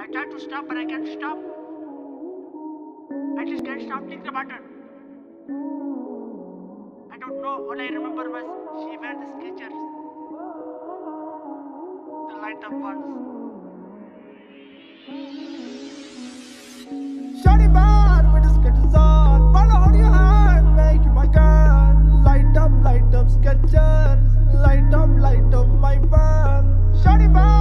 tried to stop, but I can't stop. I just can't stop clicking the button. I don't know. All I remember was she wear the Skechers, the light up ones. Shawty bad with the Skechers on. Wanna hold your hand, make you my girl. Light up Skechers. Light up my fan. Shawty bad.